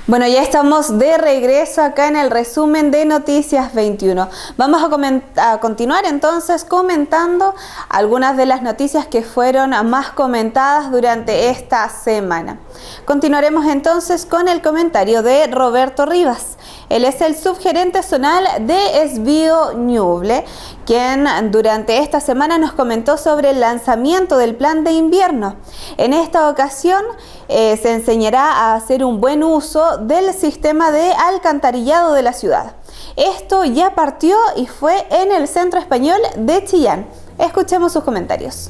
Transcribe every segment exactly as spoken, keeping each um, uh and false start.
Bueno, ya estamos de regreso acá en el resumen de Noticias veintiuno. Vamos a, a continuar entonces comentando algunas de las noticias que fueron más comentadas durante esta semana. Continuaremos entonces con el comentario de Roberto Rivas. Él es el subgerente zonal de Esbio Ñuble, quien durante esta semana nos comentó sobre el lanzamiento del plan de invierno. En esta ocasión eh, se enseñará a hacer un buen uso del sistema de alcantarillado de la ciudad. Esto ya partió y fue en el Centro Español de Chillán. Escuchemos sus comentarios.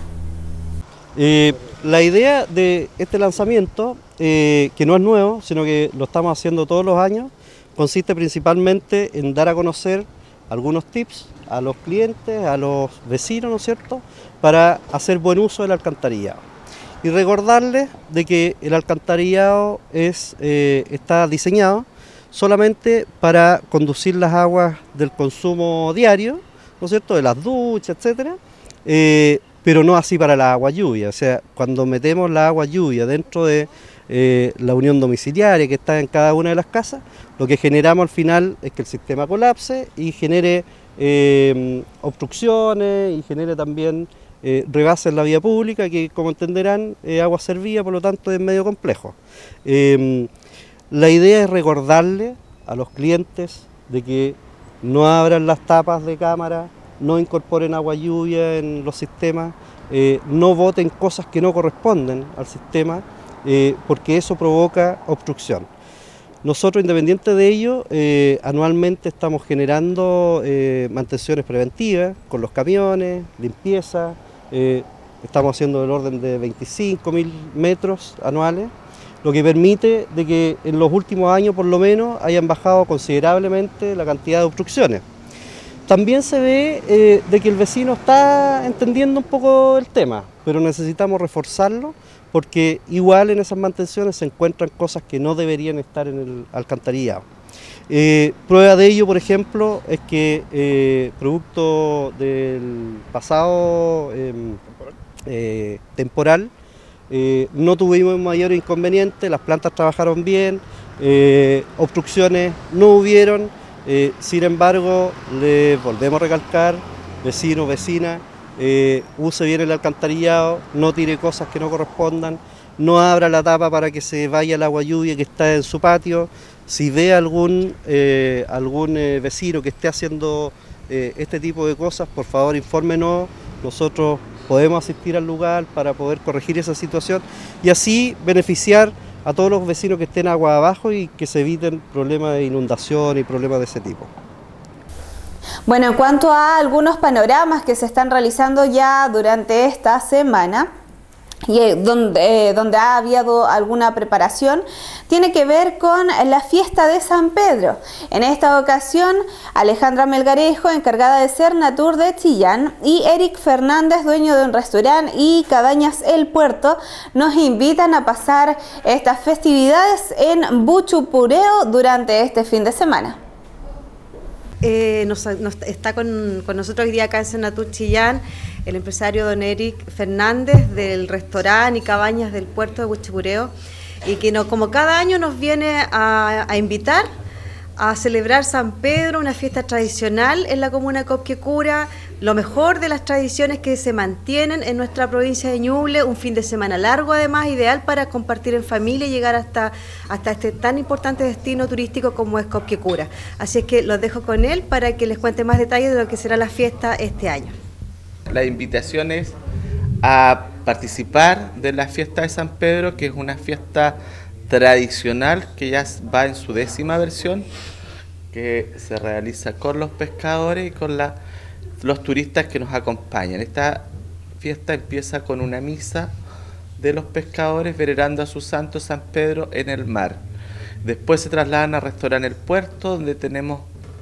Eh, la idea de este lanzamiento, eh, que no es nuevo, sino que lo estamos haciendo todos los años, consiste principalmente en dar a conocer algunos tips a los clientes, a los vecinos, ¿no es cierto?, para hacer buen uso del alcantarillado. Y recordarles de que el alcantarillado es, eh, está diseñado solamente para conducir las aguas del consumo diario, ¿no es cierto?, de las duchas, etcétera, eh, pero no así para la agua lluvia. O sea, cuando metemos la agua lluvia dentro de eh, la unión domiciliaria que está en cada una de las casas, lo que generamos al final es que el sistema colapse y genere eh, obstrucciones y genere también eh, rebases en la vía pública, que como entenderán es agua servida, por lo tanto es medio complejo. Eh, la idea es recordarle a los clientes de que no abran las tapas de cámara, no incorporen agua lluvia en los sistemas, eh, no boten cosas que no corresponden al sistema, eh, porque eso provoca obstrucción. Nosotros, independiente de ello, eh, anualmente estamos generando eh, mantenciones preventivas con los camiones, limpieza, eh, estamos haciendo del orden de veinticinco mil metros anuales, lo que permite de que en los últimos años por lo menos hayan bajado considerablemente la cantidad de obstrucciones. También se ve eh, de que el vecino está entendiendo un poco el tema, pero necesitamos reforzarlo porque igual en esas mantenciones se encuentran cosas que no deberían estar en el alcantarillado. Eh, prueba de ello, por ejemplo, es que eh, producto del pasado eh, eh, temporal, eh, no tuvimos mayor inconveniente, las plantas trabajaron bien, eh, obstrucciones no hubieron. Eh, sin embargo, les volvemos a recalcar, vecino, vecina, eh, use bien el alcantarillado, no tire cosas que no correspondan, no abra la tapa para que se vaya el agua lluvia que está en su patio. Si ve algún, eh, algún eh, vecino que esté haciendo eh, este tipo de cosas, por favor infórmenos, nosotros podemos asistir al lugar para poder corregir esa situación y así beneficiar a todos los vecinos que estén agua abajo y que se eviten problemas de inundación y problemas de ese tipo. Bueno, en cuanto a algunos panoramas que se están realizando ya durante esta semana, y eh, donde, eh, donde ha habido alguna preparación, tiene que ver con la fiesta de San Pedro. En esta ocasión, Alejandra Melgarejo, encargada de Cernatur de Chillán, y Eric Fernández, dueño de un restaurante, y Cabañas El Puerto, nos invitan a pasar estas festividades en Buchupureo durante este fin de semana. Eh, nos, nos, está con, con nosotros hoy día acá en Cernatur Chillán el empresario don Eric Fernández del restaurante y Cabañas del Puerto de Buchupureo, y que no, como cada año nos viene a, a invitar a celebrar San Pedro, una fiesta tradicional en la comuna de Copquecura, lo mejor de las tradiciones que se mantienen en nuestra provincia de Ñuble, un fin de semana largo además, ideal para compartir en familia y llegar hasta, hasta este tan importante destino turístico como es Copquecura. Así es que los dejo con él para que les cuente más detalles de lo que será la fiesta este año. La invitación es a participar de la fiesta de San Pedro, que es una fiesta tradicional que ya va en su décima versión, que se realiza con los pescadores y con la, los turistas que nos acompañan. Esta fiesta empieza con una misa de los pescadores venerando a su santo San Pedro en el mar. Después se trasladan al restaurante El Puerto, donde tenemos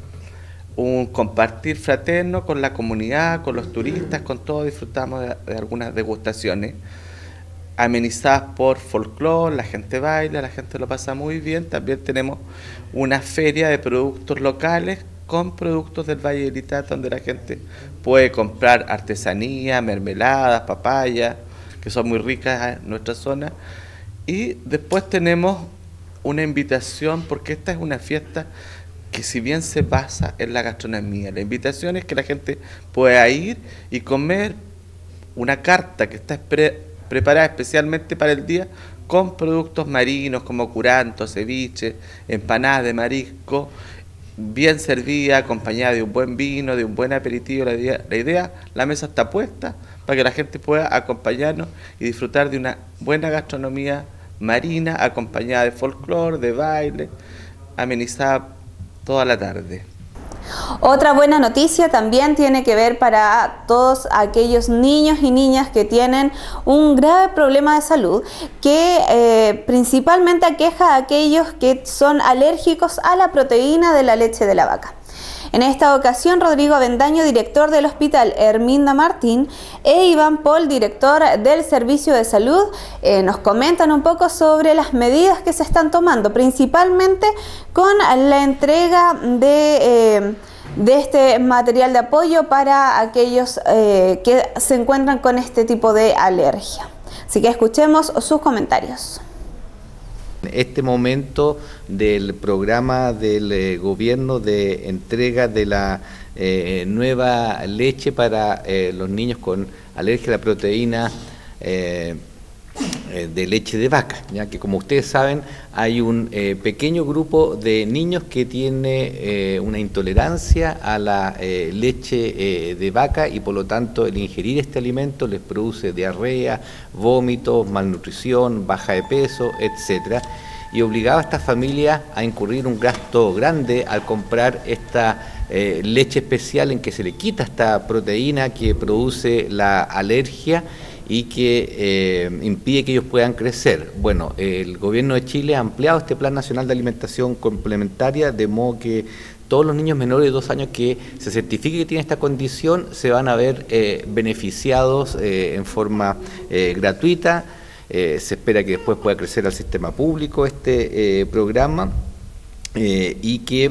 un compartir fraterno con la comunidad, con los turistas, con todos. Disfrutamos de, de algunas degustaciones amenizadas por folclore, la gente baila, la gente lo pasa muy bien. También tenemos una feria de productos locales con productos del Valle del Itata, donde la gente puede comprar artesanía, mermeladas, papayas, que son muy ricas en nuestra zona. Y después tenemos una invitación, porque esta es una fiesta que si bien se basa en la gastronomía, la invitación es que la gente pueda ir y comer una carta que está pre preparada especialmente para el día con productos marinos como curanto, ceviche, empanadas de marisco, bien servida, acompañada de un buen vino, de un buen aperitivo. La idea, la idea, la mesa está puesta para que la gente pueda acompañarnos y disfrutar de una buena gastronomía marina, acompañada de folclore, de baile, amenizada toda la tarde. Otra buena noticia también tiene que ver para todos aquellos niños y niñas que tienen un grave problema de salud que eh, principalmente aqueja a aquellos que son alérgicos a la proteína de la leche de la vaca. En esta ocasión, Rodrigo Avendaño, director del Hospital Herminda Martín, e Iván Paul, director del Servicio de Salud, eh, nos comentan un poco sobre las medidas que se están tomando, principalmente con la entrega de, eh, de este material de apoyo para aquellos eh, que se encuentran con este tipo de alergia. Así que escuchemos sus comentarios. Este momento del programa del eh, gobierno de entrega de la eh, nueva leche para eh, los niños con alergia a la proteína eh, eh, de leche de vaca, ya que como ustedes saben hay un eh, pequeño grupo de niños que tiene eh, una intolerancia a la eh, leche eh, de vaca y por lo tanto el ingerir este alimento les produce diarrea, vómitos, malnutrición, baja de peso, etcétera, y obligaba a estas familias a incurrir un gasto grande al comprar esta eh, leche especial en que se le quita esta proteína que produce la alergia y que eh, impide que ellos puedan crecer. Bueno, el gobierno de Chile ha ampliado este Plan Nacional de Alimentación Complementaria de modo que todos los niños menores de dos años que se certifique que tienen esta condición se van a ver eh, beneficiados eh, en forma eh, gratuita. Eh, se espera que después pueda crecer al sistema público este eh, programa eh, y que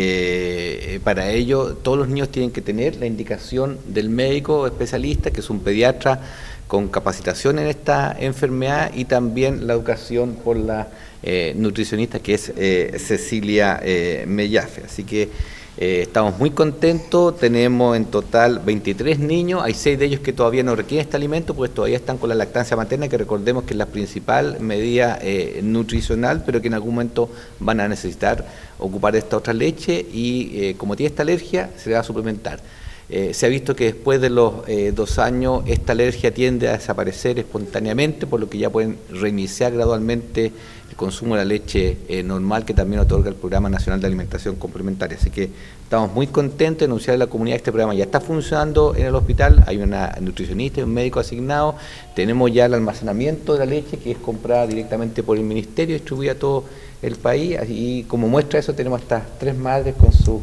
eh, para ello todos los niños tienen que tener la indicación del médico especialista, que es un pediatra con capacitación en esta enfermedad, y también la educación por la eh, nutricionista que es eh, Cecilia eh, Mellafe. Así que Eh, estamos muy contentos, tenemos en total veintitrés niños, hay seis de ellos que todavía no requieren este alimento, pues todavía están con la lactancia materna, que recordemos que es la principal medida eh, nutricional, pero que en algún momento van a necesitar ocupar esta otra leche y eh, como tiene esta alergia, se le va a suplementar. Eh, se ha visto que después de los eh, dos años esta alergia tiende a desaparecer espontáneamente, por lo que ya pueden reiniciar gradualmente el consumo de la leche eh, normal que también otorga el Programa Nacional de Alimentación Complementaria. Así que estamos muy contentos de anunciar a la comunidad que este programa ya está funcionando en el hospital, hay una nutricionista y un médico asignado, tenemos ya el almacenamiento de la leche que es comprada directamente por el Ministerio, distribuida a todo el país, y como muestra eso tenemos estas tres madres con sus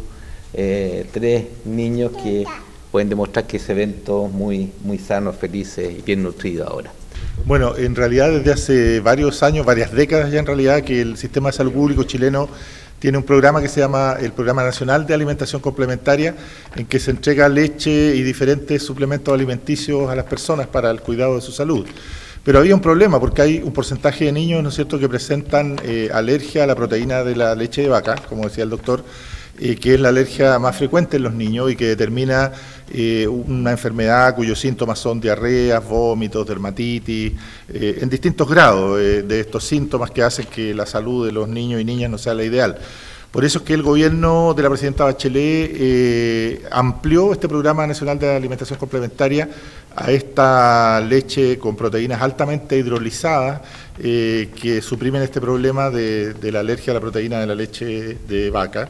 Eh, tres niños que pueden demostrar que se ven todos muy, muy sanos, felices y bien nutridos ahora. Bueno, en realidad desde hace varios años, varias décadas ya en realidad, que el Sistema de Salud Público chileno tiene un programa que se llama el Programa Nacional de Alimentación Complementaria, en que se entrega leche y diferentes suplementos alimenticios a las personas para el cuidado de su salud. Pero había un problema porque hay un porcentaje de niños, ¿no es cierto?, que presentan eh, alergia a la proteína de la leche de vaca, como decía el doctor, Eh, que es la alergia más frecuente en los niños y que determina eh, una enfermedad cuyos síntomas son diarreas, vómitos, dermatitis, eh, en distintos grados eh, de estos síntomas que hacen que la salud de los niños y niñas no sea la ideal. Por eso es que el gobierno de la presidenta Bachelet eh, amplió este Programa Nacional de Alimentación Complementaria a esta leche con proteínas altamente hidrolizadas eh, que suprimen este problema de, de la alergia a la proteína de la leche de vaca.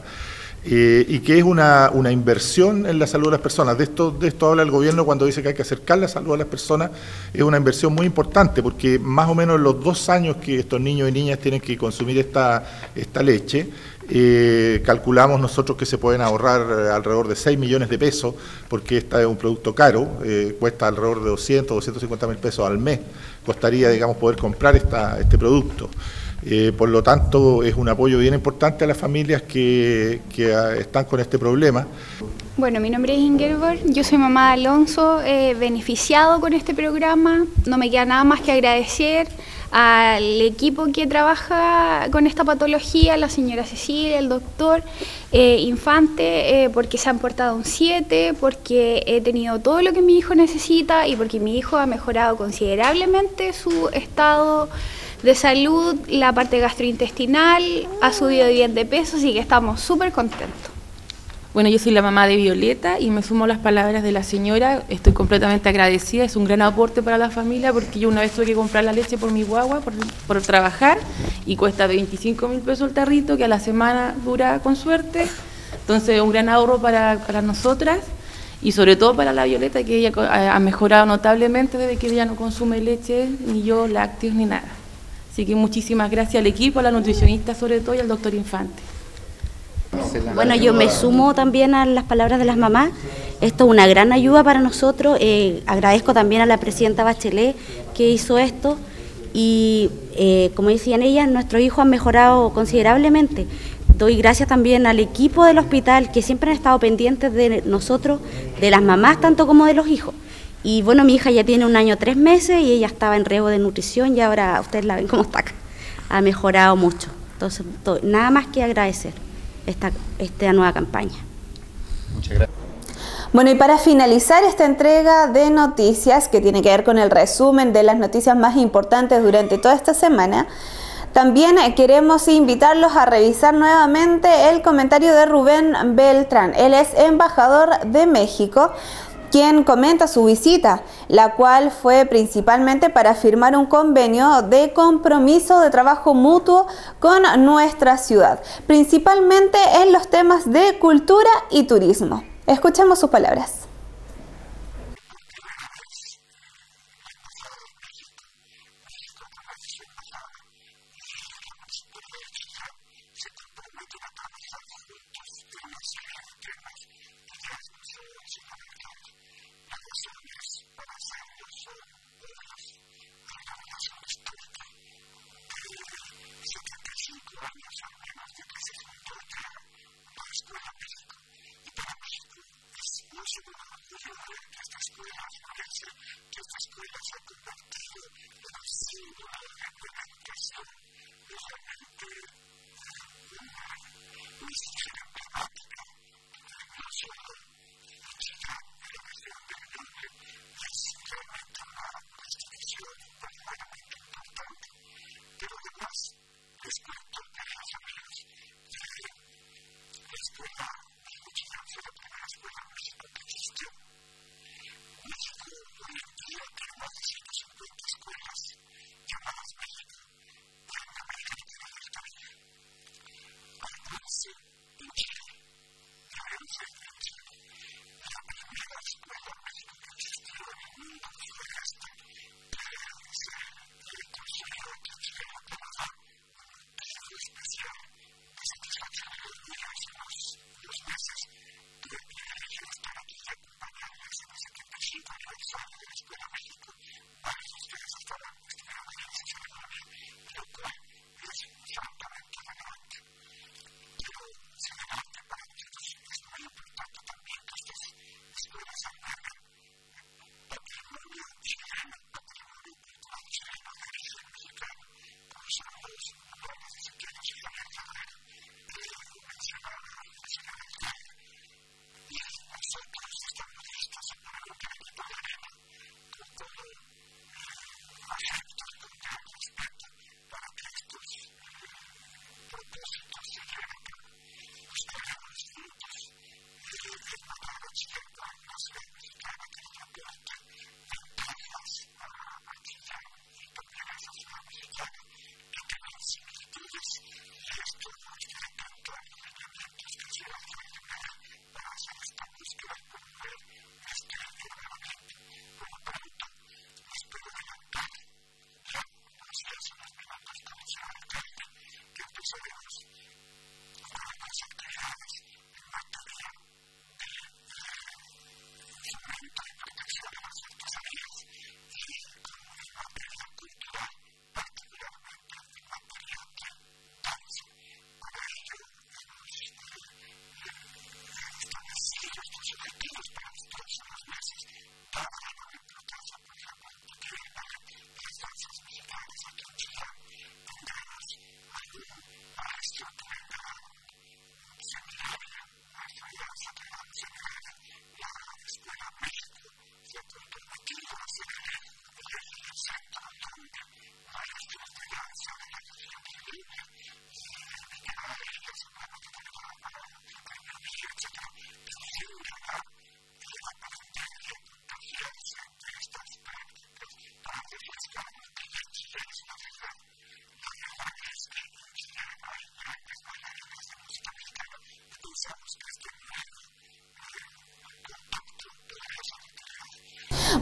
Eh, y que es una, una inversión en la salud de las personas. De esto, de esto habla el gobierno cuando dice que hay que acercar la salud a las personas. Es una inversión muy importante porque más o menos los dos años que estos niños y niñas tienen que consumir esta, esta leche, eh, calculamos nosotros que se pueden ahorrar alrededor de seis millones de pesos, porque este es un producto caro, eh, cuesta alrededor de doscientos, doscientos cincuenta mil pesos al mes, costaría, digamos, poder comprar esta, este producto. Eh, por lo tanto, es un apoyo bien importante a las familias que, que están con este problema. Bueno, mi nombre es Ingeborg, yo soy mamá de Alonso, eh, beneficiado con este programa. No me queda nada más que agradecer al equipo que trabaja con esta patología, la señora Cecilia, el doctor eh, Infante, eh, porque se han portado un siete, porque he tenido todo lo que mi hijo necesita y porque mi hijo ha mejorado considerablemente su estado de salud, la parte gastrointestinal, ha subido bien de peso, así que estamos súper contentos. Bueno, yo soy la mamá de Violeta y me sumo a las palabras de la señora. Estoy completamente agradecida, es un gran aporte para la familia porque yo una vez tuve que comprar la leche por mi guagua, por, por trabajar, y cuesta veinticinco mil pesos el tarrito, que a la semana dura con suerte. Entonces, un gran ahorro para, para nosotras y sobre todo para la Violeta, que ella ha mejorado notablemente desde que ella no consume leche, ni yo lácteos, ni nada. Así que muchísimas gracias al equipo, a la nutricionista sobre todo y al doctor Infante. Bueno, yo me sumo también a las palabras de las mamás. Esto es una gran ayuda para nosotros. Eh, agradezco también a la presidenta Bachelet que hizo esto. Y eh, como decían ellas, nuestros hijos han mejorado considerablemente. Doy gracias también al equipo del hospital que siempre han estado pendientes de nosotros, de las mamás tanto como de los hijos. Y bueno, mi hija ya tiene un año, tres meses y ella estaba en riesgo de nutrición y ahora ustedes la ven cómo está acá. Ha mejorado mucho. Entonces, todo, nada más que agradecer esta, esta nueva campaña. Muchas gracias. Bueno, y para finalizar esta entrega de noticias que tiene que ver con el resumen de las noticias más importantes durante toda esta semana, también queremos invitarlos a revisar nuevamente el comentario de Rubén Beltrán. Él es embajador de México, quien comenta su visita, la cual fue principalmente para firmar un convenio de compromiso de trabajo mutuo con nuestra ciudad, principalmente en los temas de cultura y turismo. Escuchemos sus palabras.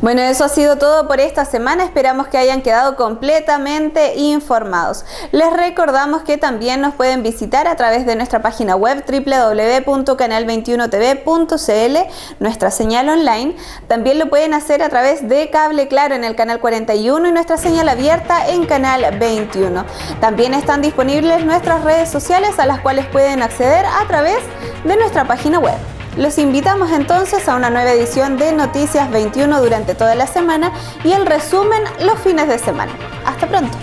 Bueno, eso ha sido todo por esta semana. Esperamos que hayan quedado completamente informados. Les recordamos que también nos pueden visitar a través de nuestra página web doble u doble u doble u punto canal veintiuno t v punto c l, nuestra señal online. También lo pueden hacer a través de Cable Claro en el canal cuarenta y uno y nuestra señal abierta en canal veintiuno. También están disponibles nuestras redes sociales a las cuales pueden acceder a través de nuestra página web. Los invitamos entonces a una nueva edición de Noticias veintiuno durante toda la semana y el resumen los fines de semana. Hasta pronto.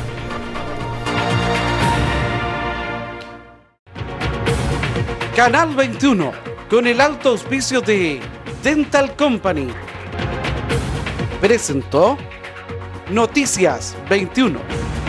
Canal veintiuno, con el alto auspicio de Dental Company, presentó Noticias veintiuno.